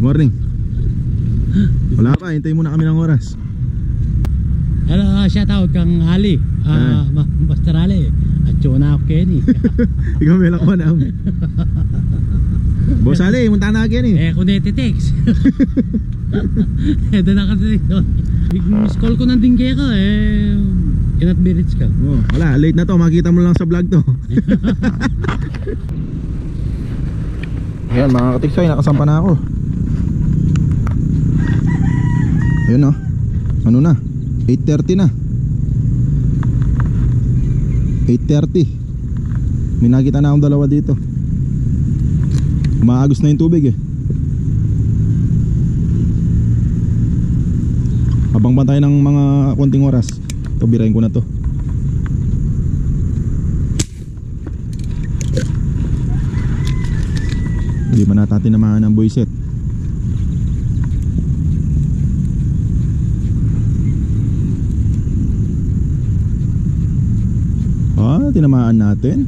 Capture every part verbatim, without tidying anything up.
morning. Wala pa, hintayin muna kami ng oras. Hello, shout out kang Ali. Ah, uh, Master Ali. At Chona ako Kenny. Ikaw may lakon na. Boss Ali, munta na Kenny. Eh, kung neti-text. Eh, doon na kasi. Miss call ko ng dingke ko eh. Cannot be reached ka. Oh, wala, late na to. Makita mo lang sa vlog to. Ayan mga katiksay, nakasampa na ako. Ayan o. Ano na? eight thirty na. eight thirty. May nakita na akong dalawa dito. Umaagos na yung tubig eh. Habang bantay ng mga konting oras, ito birahin ko na to. Hindi ba natin tinamaan ng buwiset? Ah, tinamaan natin.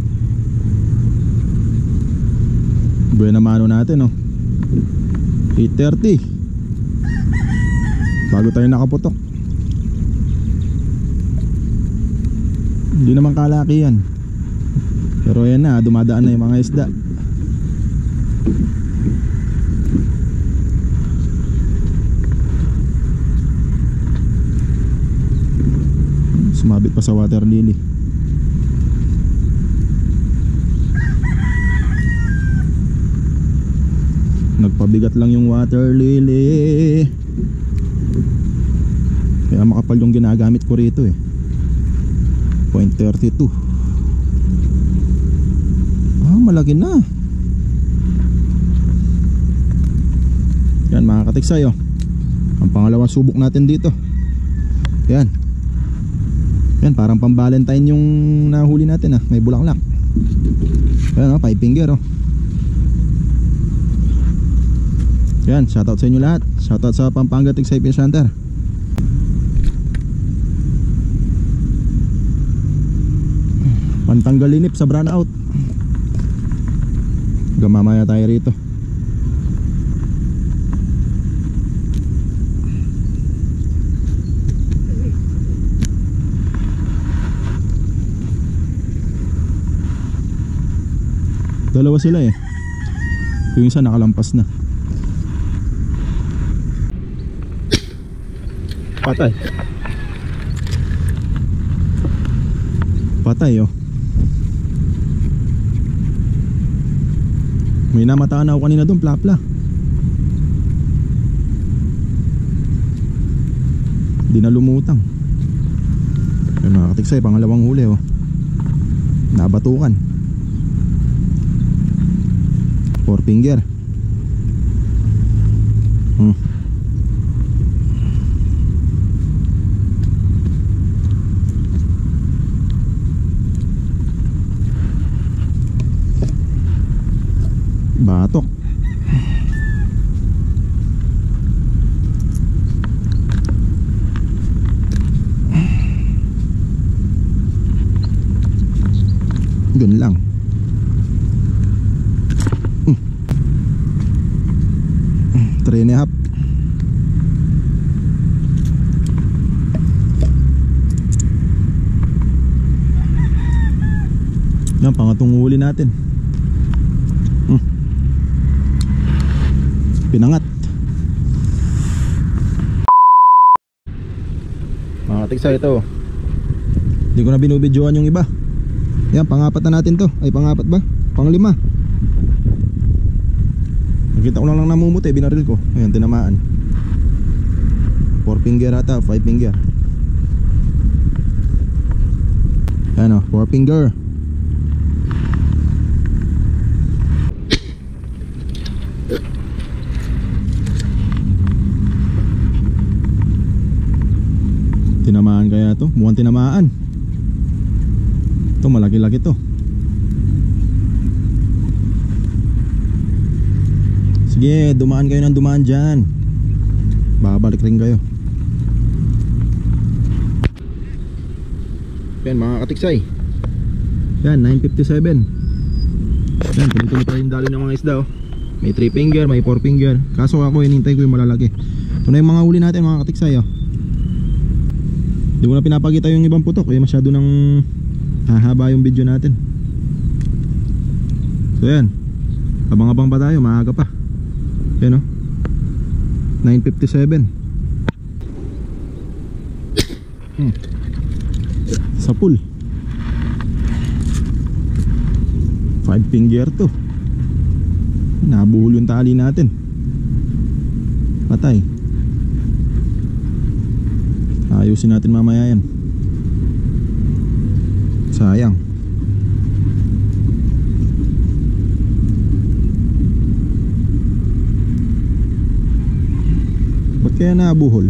Buena mano natin, oh. eight thirty. Bago tayo nakaputok. Hindi naman kalaki yan. Pero yan na, dumadaan na yung mga isda. Sumabit pa sa water lily. Nagpabigat lang yung water lily. Kaya makapal yung ginagamit ko rito eh. point three two. Ah, malaki na. Yan mga katiksay, oh. Ang pangalawang subok natin dito. Yan. Yan, parang pang Valentine yung nahuli natin, ah. May bulaklak. Yan, oh, five finger, oh. Yan, shoutout sa inyo lahat. Shoutout sa Pampanga Tiksay Fish Hunter. Pantanggal linip sa brown out. Gamamaya tayo rito. Dalawa sila eh. Yung isa nakalampas na. Patay. Patay, oh. May namataan ako kanina doon, plapla. Hindi na lumutang. Yung mga katiksay, pangalawang huli, oh. Nabatukan. Four finger. Hmm. Batok. Ganun lang. hmm. Three and a half. Yan, pangatong huli natin. hmm. Pinangat. Mga tiksay, ito hindi ko na binubidyoan yung iba. Yan, pangapat na natin to. Ay, pangapat ba? Panglima. Nakita ko lang lang namumuti, binaril ko. Ayan, tinamaan. Four finger ata, five finger. Ayan o, four finger. Tinamaan kaya to? Mukhang tinamaan. Ito malaki-laki to. Sige, dumaan kayo ng dumaan dyan. Babalik rin kayo. Yan mga katiksay. Yan, nine fifty-seven. Yan, tuloy-tuloy pa rin dali ng mga isda, oh. May three finger, may four finger. Kaso ako hinintay ko yung malalaki. Ito na yung mga huli natin mga katiksay, oh. Di ko na pinapakita yung ibang putok, eh masyado nang hahaba yung video natin. So yan, abang-abang pa tayo, maaga pa. Yan, oh, nine fifty-seven. hmm. Sa pool five finger to. Nabuhol yung tali natin. Patay. Ayusin natin mamaya yan. Sayang. Ba't kaya nabuhol?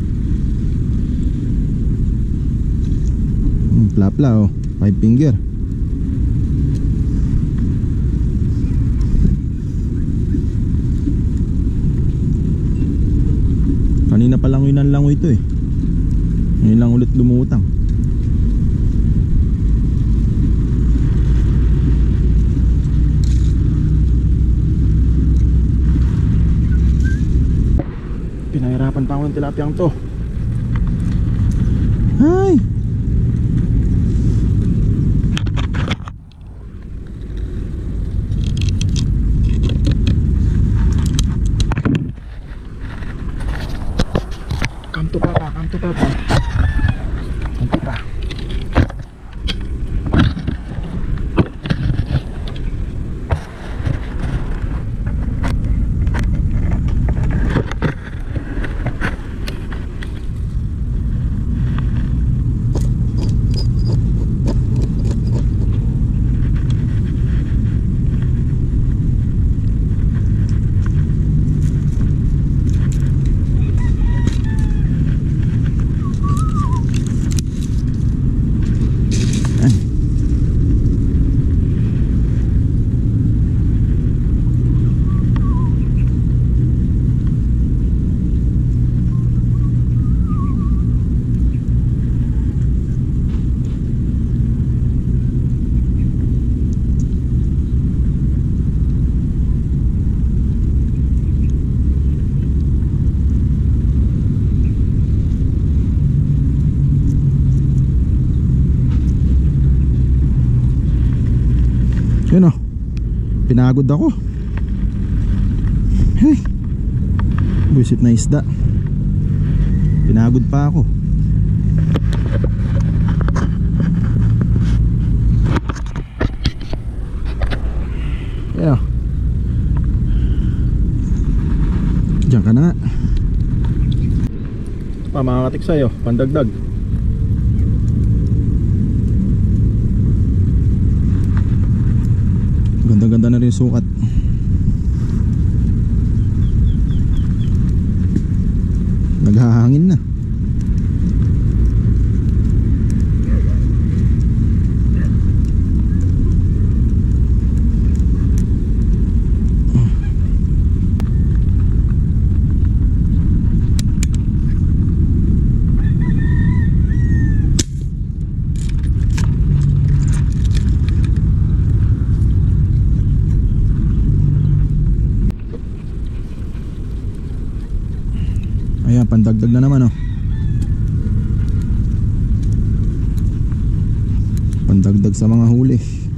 hmm, Plapla, oh, five finger. Kanina pa lang yun ang langoy ito eh. Ngayon lang ulit lumutang. Pinahirapan pa ako ng tilapiyang to. Ay! Come to papa, come to papa. Come to papa. Yun o, pinagod ako. Hey, buisit na isda. Pinagod pa ako. Kaya diyan ka na nga. Ito pa mga katiksay, oh, pandagdag. Ganda-ganda na rin sukat. Naghahangin na. Ayan, pandagdag na naman, oh. Pandagdag sa mga huli.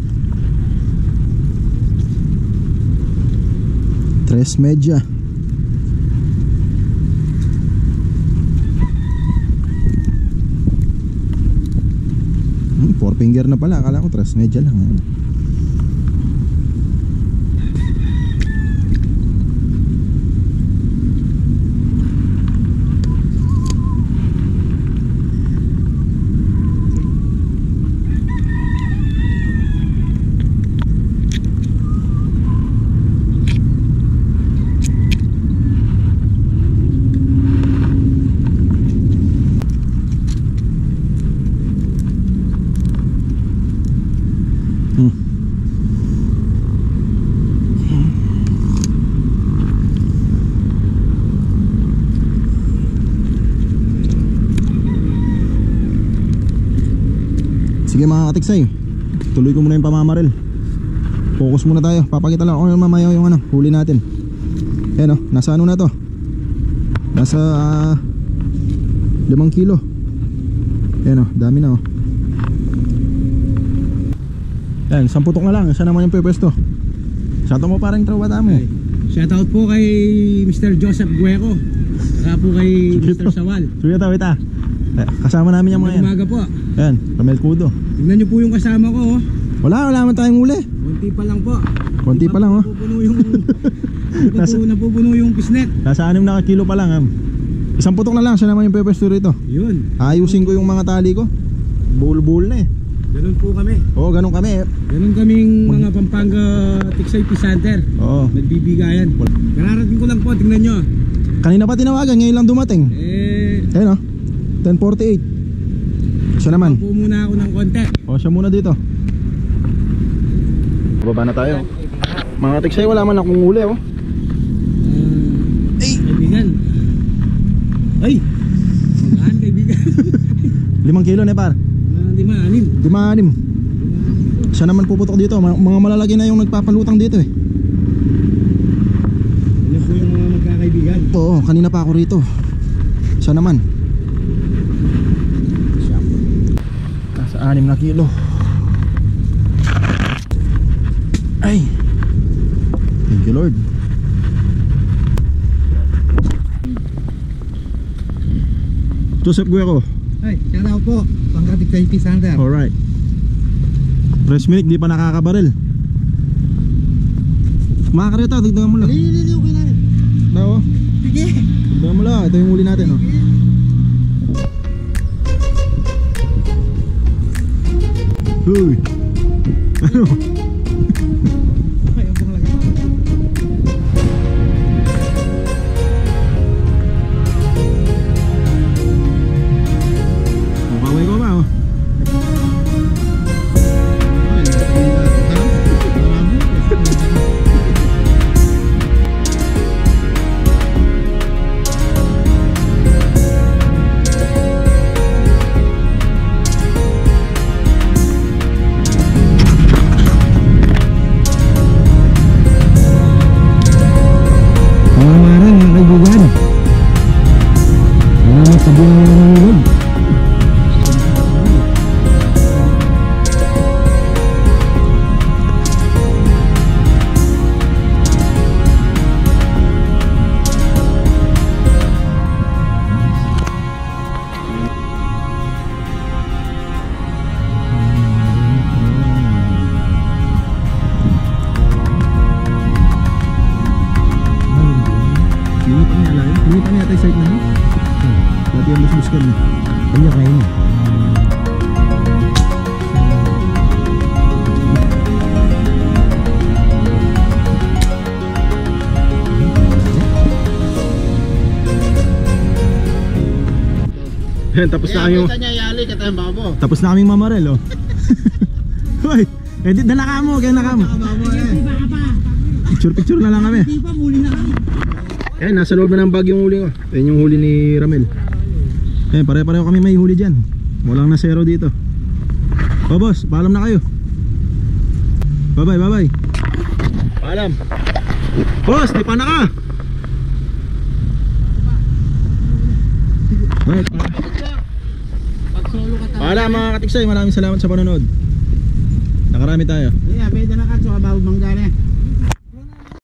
Tres media. hmm, Four finger na pala. Akala ko tres media lang. Ayan. Sige mga katiksay, tuloy ko muna yung pamamaril. Focus muna tayo. Papakita lang ako mamaya yung ano, huli natin. Ayan o, nasa ano na to? Nasa uh, limang kilo. Ayan o, dami na o. Ayan, isang putok na lang. Isa naman yung pwesto. Shoutout mo parang trawa mo. Shoutout po kay Mister Joseph Gueco. Saka po kay Mister Sawal. Suya ta, wait ah. Kasama namin yung mga yan. Umaga po. Ayan, Ramel Kudo. Tignan nyo po yung kasama ko oh. Wala, wala man tayong huli. Konti pa lang po. Konti pa lang oh. Napupuno yung napupuno, napupuno yung pisnet. Nasa anim na kilo pa lang ah. Isang putok na lang, siya naman yung pwesto rito. Yun. Ayusin ko yung mga tali ko. Bull-bull na eh. Ganun po kami. Oo, ganun kami eh. Ganun kaming mga Pampanga Tiksay Pisanter. Oo. Nagbibigayan. Kararating ko lang po, tingnan nyo. Kanina pa tinawagan, ngayon lang dumating. Eh, Ayun oh, ten forty-eight. Siya naman. po muna ako ng konti. O, siya muna dito. Baba na tayo. Mga tiksay, wala man akong huli oh. Uh, ay, kaibigan. Ay, magaan kaibigan. Limang kilo na par. Uh, lima, anim. Lima anim. Siya naman puputok dito. Mga mga malalaki na yung nagpapalutang dito eh. Ano po yung mga magkakaibigan? Oo, kanina pa ako rito. Siya naman. Nasa anim na kilo. Ay, thank you Lord. Joseph Gueco. Ay, shoutout po. Pampanga Tiksay Pisanter. Alright. Fresh milk, di pa nakakabaril. Makakarito, tignan mo lang. Lili, okay na. Daw, Sige. tignan mo lang. Ito yung huli natin oh. Uy. Ano? Ay, ang bang laga. Mabaway ko ba oh? Pangamaran mga kaibigan. Salamat sa buong nanonood. Linipan niya lang. Linipan niya tayo site na yun. Dati yung busbuskan niya. Kanya kayo niya. Yan, tapos na kaming niya yali ka tayong babo. tapos na kaming mamarel oh. Hoy, edit dala ka mo, kaya na ka mo. Picture picture na lang kami. Hindi pa, muli na kami. Eh, nasa loob na ng bag yung huli ko. Yan yung huli ni Ramel. Eh, pare-pareho kami may huli dyan. Walang na zero dito. Oh boss, paalam na kayo. Bye bye, bye bye. Paalam. Boss, di pa na ka. Bye. Pag solo ka tayo. Paalam mga katiksay, maraming salamat sa panonood. Nakarami tayo. Yeah, beda na ka, so kabaw manggana.